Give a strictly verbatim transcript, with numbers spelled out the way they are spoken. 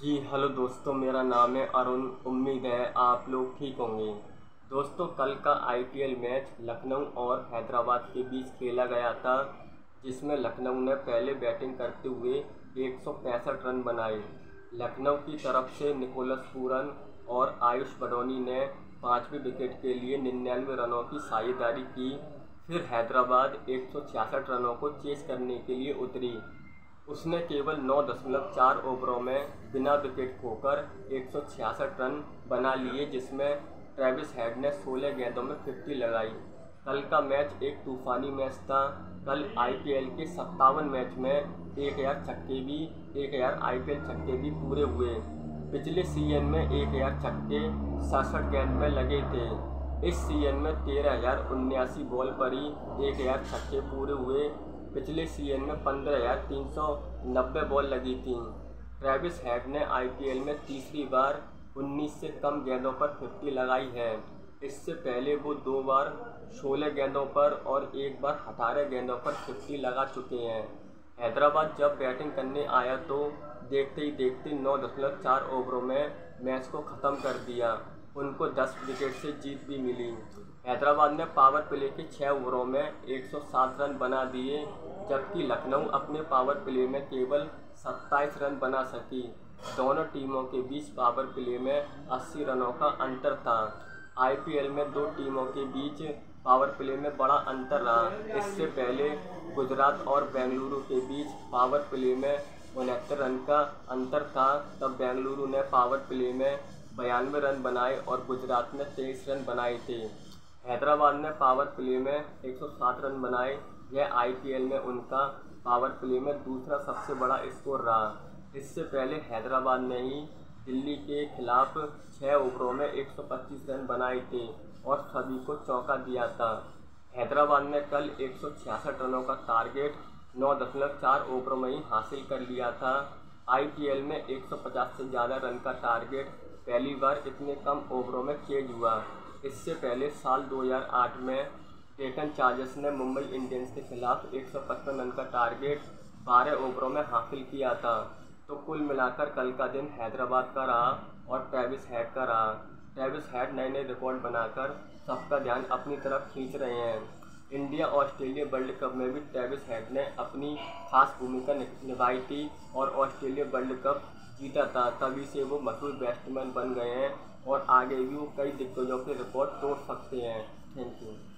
जी hello दोस्तों, मेरा नाम है अरुण। उम्मीद है आप लोग ठीक होंगे। दोस्तों, कल का आईपीएल मैच लखनऊ और हैदराबाद के बीच खेला गया था, जिसमें लखनऊ ने पहले बैटिंग करते हुए एक सौ पैंसठ रन बनाए। लखनऊ की तरफ से निकोलस पूरन और आयुष बडोनी ने पाँचवें विकेट के लिए निन्यानवे रनों की साझेदारी की। फिर हैदराबाद एक सौ छियासठ रनों को चेस करने के लिए उतरी। उसने केवल नौ दशमलव चार ओवरों में बिना विकेट खोकर एक सौ छियासठ रन बना लिए, जिसमें ट्रेविस हेड ने सोलह गेंदों में फिफ्टी लगाई। कल का मैच एक तूफानी मैच था। कल आईपीएल के सत्तावन मैच में एक हज़ार छक्के भी एक हज़ार आईपीएल छक्के भी पूरे हुए। पिछले सीजन में एक हज़ार छक्के सड़सठ गेंद में लगे थे। इस सीजन में तेरह हज़ार उन्यासी बॉल पर ही एक हज़ार छक्के पूरे हुए। पिछले सीजन में पंद्रह हज़ार तीन सौ नब्बे बॉल लगी थीं। ट्रेविस हेड ने आईपीएल में तीसरी बार उन्नीस से कम गेंदों पर फिफ्टी लगाई है। इससे पहले वो दो बार सोलह गेंदों पर और एक बार अठारह गेंदों पर फिफ्टी लगा चुके हैं। हैदराबाद जब बैटिंग करने आया तो देखते ही देखते नौ दशमलव चार ओवरों में मैच को ख़त्म कर दिया। उनको दस विकेट से जीत भी मिली। हैदराबाद ने पावर प्ले के छः ओवरों में एक सौ सात रन बना दिए, जबकि लखनऊ अपने पावर प्ले में केवल सत्ताईस रन बना सकी। दोनों टीमों के बीच पावर प्ले में अस्सी रनों का अंतर था। आईपीएल में दो टीमों के बीच पावर प्ले में बड़ा अंतर रहा। इससे पहले गुजरात और बेंगलुरु के बीच पावर प्ले में उनहत्तर रन का अंतर था। तब बेंगलुरु ने पावर प्ले में बयानवे रन बनाए और गुजरात ने तेईस रन बनाए थे। हैदराबाद ने पावर प्ले में एक सौ सात रन बनाए। यह आईपीएल में उनका पावर प्ले में दूसरा सबसे बड़ा स्कोर रहा। इससे पहले हैदराबाद ने ही दिल्ली के खिलाफ छः ओवरों में एक सौ पच्चीस रन बनाए थे और सभी को चौंका दिया था। हैदराबाद ने कल एक सौ छियासठ रनों का टारगेट नौ दशमलव चार ओवरों में ही हासिल कर लिया था। आईपीएल में एक सौ पचास से ज़्यादा रन का टारगेट पहली बार इतने कम ओवरों में चेज हुआ। इससे पहले साल दो हज़ार आठ में डेक्कन चार्जर्स ने मुंबई इंडियंस के खिलाफ एक सौ पचपन रन का टारगेट बारह ओवरों में हासिल किया था। तो कुल मिलाकर कल का दिन हैदराबाद का रहा और ट्रेविस हेड का रहा। ट्रेविस हेड नए नए रिकॉर्ड बनाकर सबका ध्यान अपनी तरफ खींच रहे हैं। इंडिया ऑस्ट्रेलिया वर्ल्ड कप में भी ट्रेविस हेड ने अपनी खास भूमिका निभाई थी और ऑस्ट्रेलिया वर्ल्ड कप जीता था। तभी से वो मशहूर बैट्समैन बन गए हैं और आगे भी वो कई दिग्गजों के रिकॉर्ड तोड़ सकते हैं। Thank you.